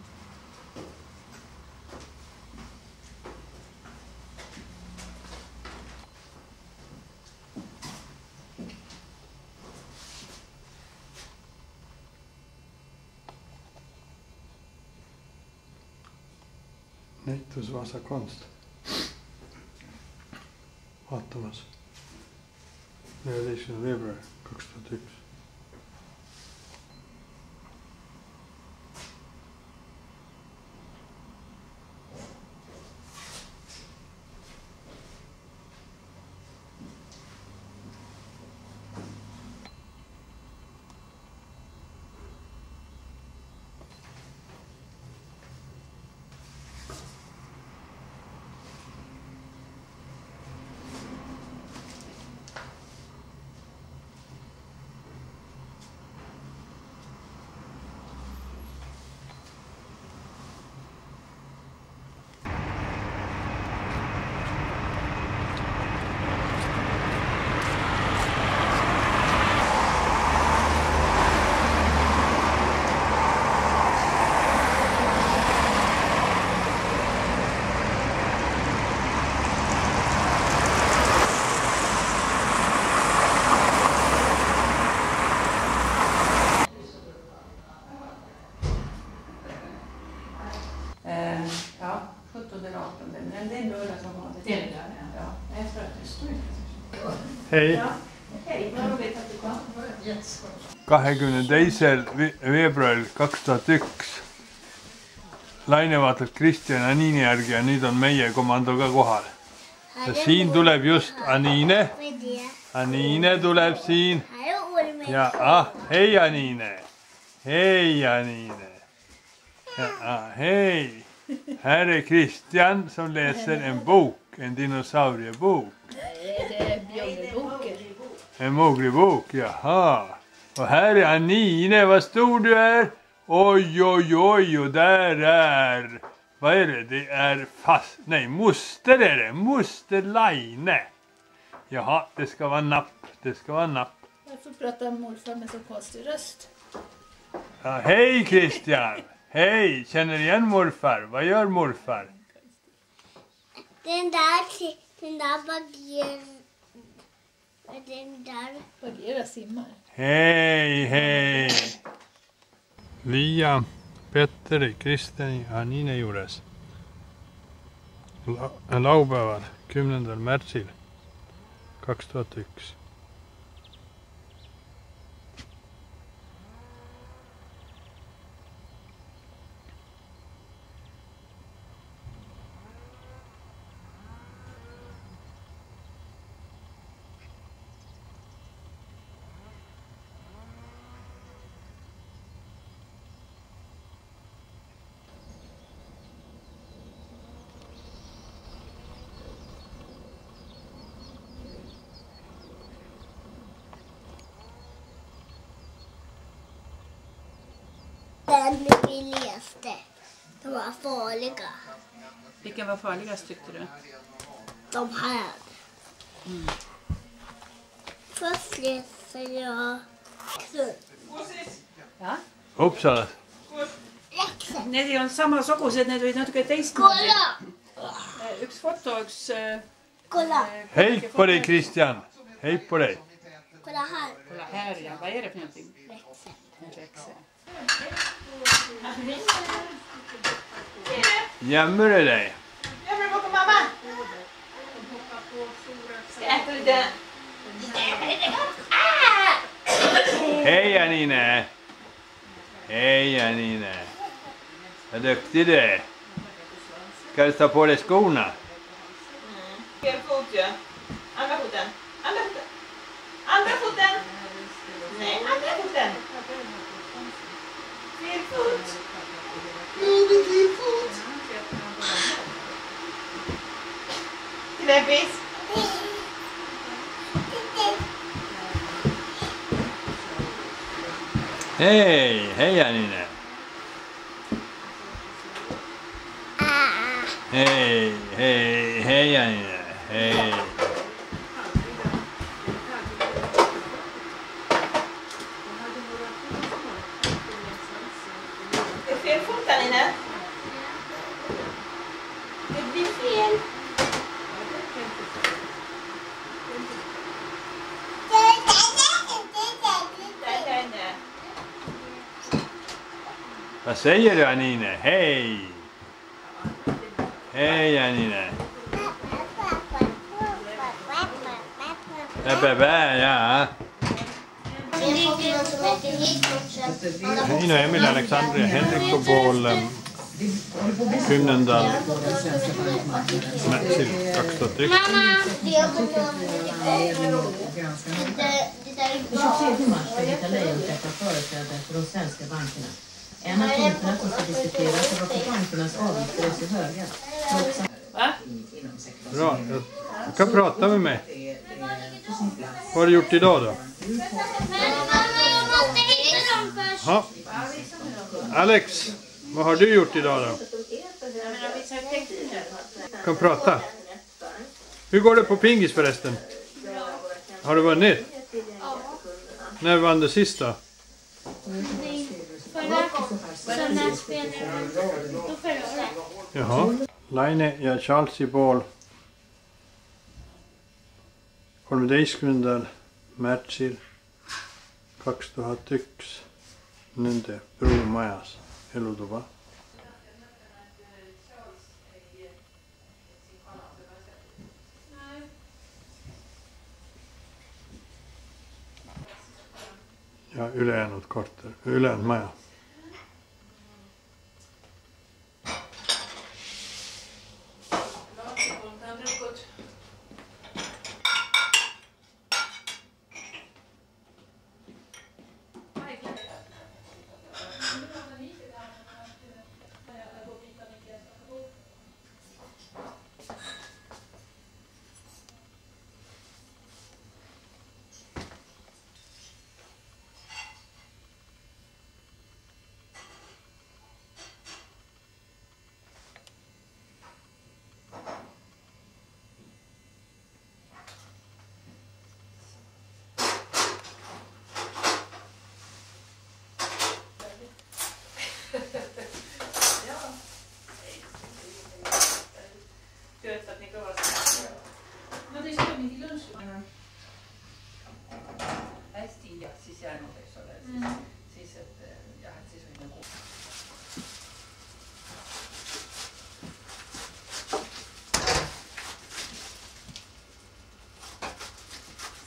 Näittus Vasa konst. Vaatamas. 14. veebruar 2001. Ja, 17 eller 18. Men det är en lördag som vanligt. Det är det där, Ja, jag tror att det står inte. Hej. Ja, hej. Vad roligt att du kom. 22. veebruaril 2001 Laine vaatab Kristjan Aniini järgi ja nüüd on meie komando ka kohal. Ja siin tuleb just Aniine. Aniine tuleb siin. Ja, hej Anine. Hej Anine. Ja, hej. Här är Christian som läser en bok. En dinosauriebok. Nej, det är Björneboken. En Mowgli-bok, jaha. Och här är Anine, vad stor du är. Oj, oj, oj, och där är... Vad är det? Det är fast... Nej, moster är det. Moster Laine. Jaha, det ska vara napp. Det ska vara napp. Varför pratar morfar med så konstig röst? Ja, hej Christian. Hej, känner igen morfar? Vad gör morfar? Den där Bagheera simmar. Hej, hej. Lia, Petteri, Kristeni, Anine juures. Laupäeval 10. märtsil 2001. Den vi läste. De var farliga. Vilken var farligast tyckte du? De här. Först läser jag Ja? Uppsala. Need on samasugused, need olid natuke teistmoodi. Üks fotoks... Kolla. Hej på dig Christian. Hej på dig. Kolla här. Kolla här, ja. Vad är det för någonting? Växel. En växel. Gömmer du dig? Jag vill bakom mamma. Ska jag äta lite? Hej Anine. Hej Anine. Vad duktig du är. Ska du ta på dig skorna? Fel fot ju. Andra foten. Andra foten. Andra foten. Nej, andra foten. Fel fot. Nej, det är fel fot. Knäppis. Hej, hej Anine. Hej, hej, hej Anine. Hej. Det är fel fot här inne. Det blir fel. Vad säger du Anine? Hej. Hej Anine. Bä, ja. Ina, Emil, Alexandria, Henrik och Paul. 10. märtsil 2001. Mamma! 23 mars ska Greta Leijon träffa företrädare för de svenska bankerna. En av punkterna som ska diskuteras är varför bankernas avgifter är så höga. Bra, du kan prata med mig. Vad har du gjort idag då? Ja. Alex, vad har du gjort idag då? Kan prata. Hur går det på pingis förresten? Har du vunnit? När vann du sist då? Jaha. Laine ja Charles Ball 13. märtsil 2001 nende pruumajas elutuba. Ja ylejäänud korter, ülejäänud maja.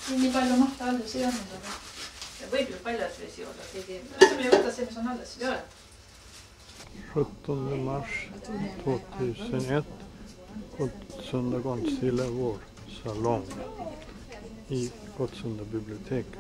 Niin paljon mahtaa alles ei olnud, aga... Ja võib ju paljas vesi olla. Ütleme ju võtta see, mis on alles. Ja. 17 mars 2001 på Gottsunda Konstsillar vår salong i Gottsunda biblioteket.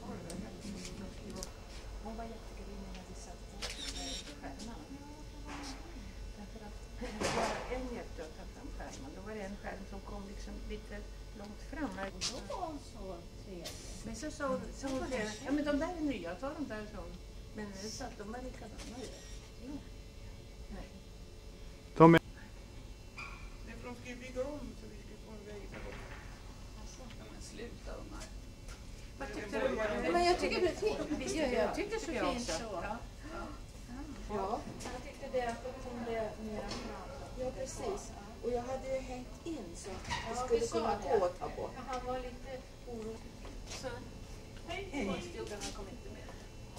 Men så sa hon det, ja men de där är nya, ta dem därifrån. Men det så att de var likadana ju. Nej. De är... De ska ju bygga om så vi ska få en väg där borta. Ja men sluta de här. Vad tyckte du? Men jag tycker det är fint. Jag tycker så fint så. Ja, jag tyckte det att de kunde mera fram. Ja, precis. Och jag hade ju hängt in så att det skulle kunna gå att ta bort. Han var lite orolig. Så, hej. Konstgjordarna kom inte med.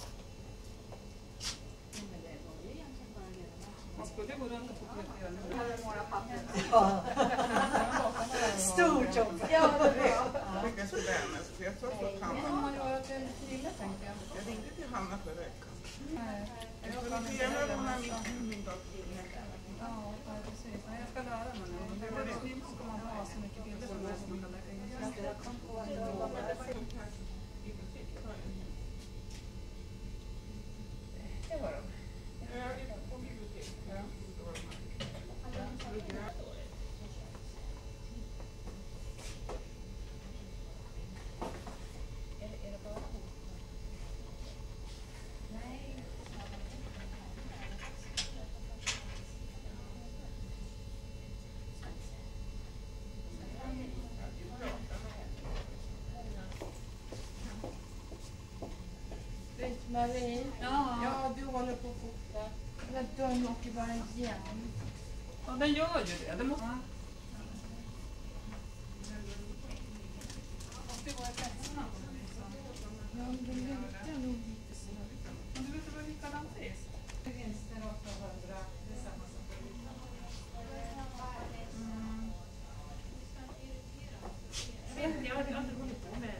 Man skulle gå runt och få göra nu. Några papper. Stort jobb. Ja, det är mycket så där med. Så jag tror att Hanna... Jag ringde till Hanna förra veckan. Jag skulle gärna låna min dator. Ja, precis. Jag ska lära mig nu. Det var det fint ska man ha så mycket bilder som man kan lägga in. Det var de. På biblioteket. Ja. Är det bara på? Nej. Marie, ja, du håller på att fota. Men dörren åker bara igen. Ja, den gör ju det. Det måste... Ja, men de luktar nog lite så. Men du vet vad likadant är? Vinster 800, det är samma som för lite. Jag har inte hållit på med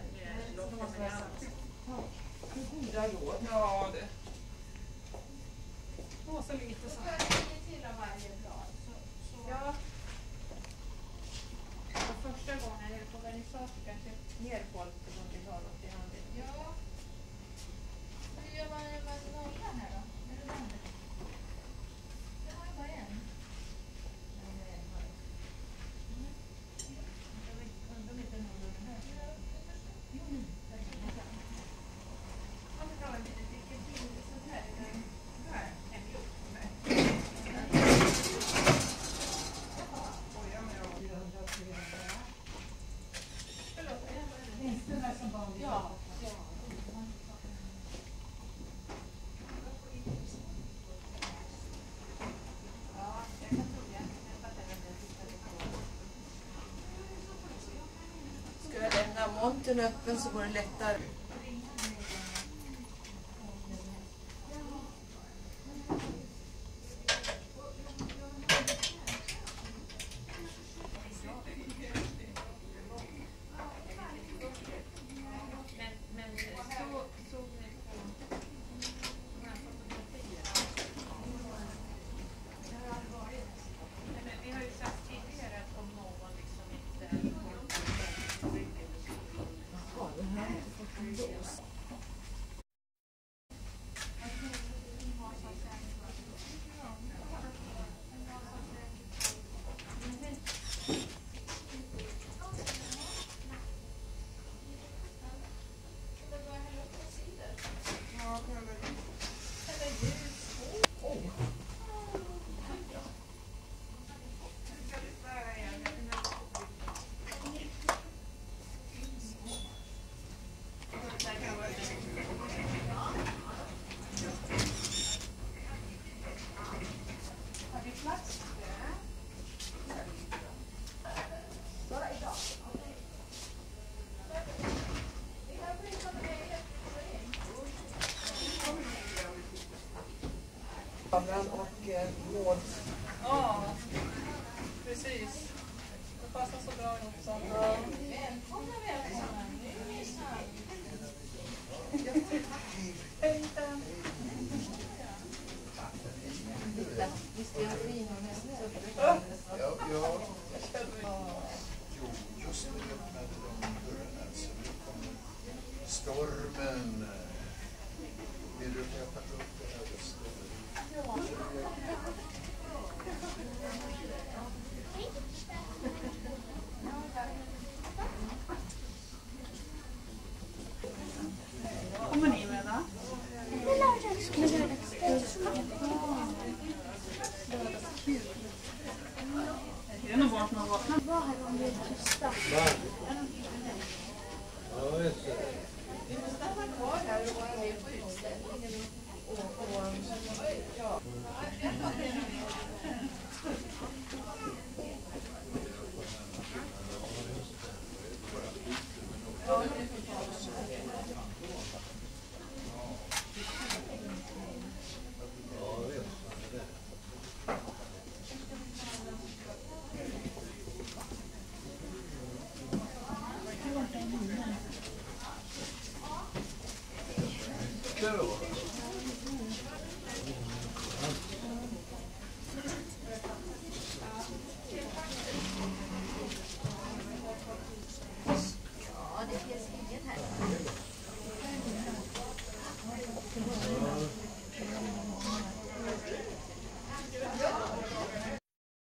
goda råd. Ja, det. Och så lite så här. Ja. Och första gången är det på vernissator kanske mer folk som vill ha något i handen. Ja. Hur gör man med nollan här då? Är det den? Jag har bara en. Ska jag lämna montern öppen så går det lättare. Och vård. Ja, precis. Det passar så bra ihop. Så. Välkomna. Kul.